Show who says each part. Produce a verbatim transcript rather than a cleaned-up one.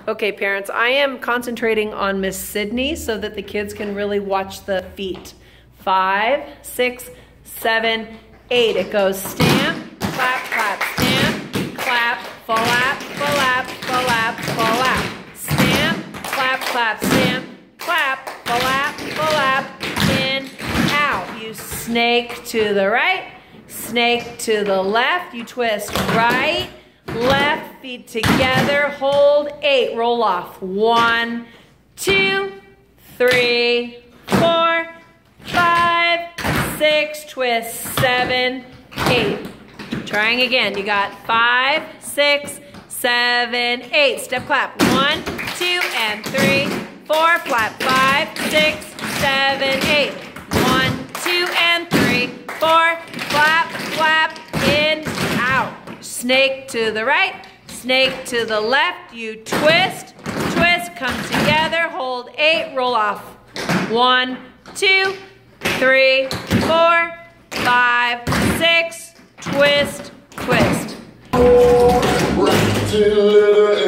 Speaker 1: Okay, parents, I am concentrating on Miss Sydney so that the kids can really watch the feet. Five, six, seven, eight. It goes stamp, clap, clap, stamp, clap, full lap, full lap, full lap, full lap. Stamp, clap, clap, stamp, clap, full lap, full lap, in, out. You snake to the right, snake to the left. You twist right, left, feet together, hold, eight, roll off. One, two, three, four, five, six, twist, seven, eight. Trying again, you got five, six, seven, eight. Step clap, one, two, and three, four, flap, five, six, seven, eight. One, two, and three, four, flap, flap, in, out. Snake to the right, snake to the left. You twist, twist, come together, hold eight, roll off. One, two, three, four, five, six, twist, twist.